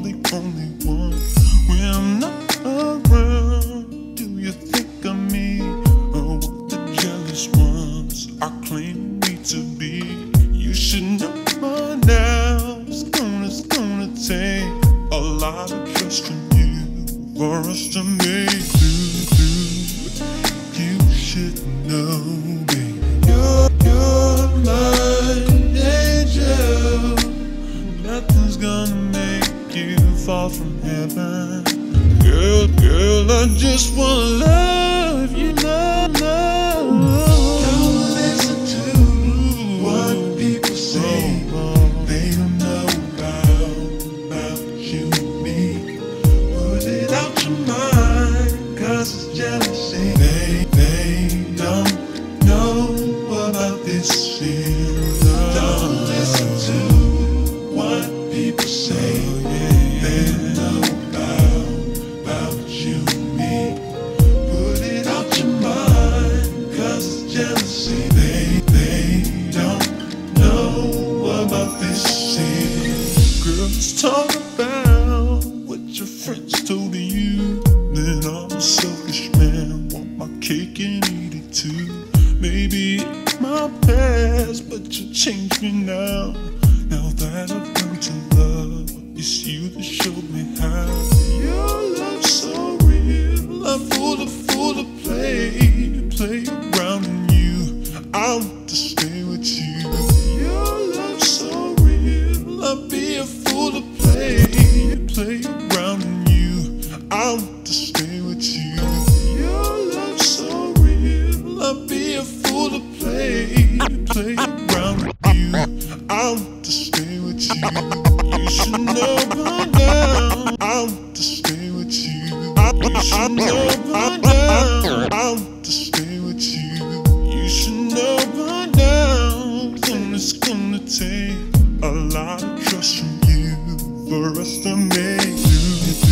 the only one. When I'm not around, do you think of me? Or what the jealous ones are claiming me to be? You should know by now, it's gonna take a lot of trust from you for us to make it through. You should know, baby, you're my angel. Nothing's gonna make you fall from heaven. Girl, I just wanna love you, love. Don't listen to what people say. They don't know about you and me. Put it out your mind, 'cause it's jealousy. They don't know about this shit. Don't listen to what people say. They don't know about you and me. Put it out your mind, 'cause it's jealousy. They don't know about this shit. Girl, let's talk about what your friends told you. Then I'm a selfish man, want my cake and eat it too. Maybe it's my past, but you changed me now. Now that I've learned to love, it's you that showed me how. Your love's so real, I'm full of play around in you. I want to stay with you. Your love's so real, I'll be a fool to play around in you. I want to stay with you. Your love's so real, I'll be a fool to play around with you. I want to stay with you. You should know by now. I want to stay with you. You should know by now. I want to stay with you. You should know by now. It's gonna take a lot of trust from you for us to make it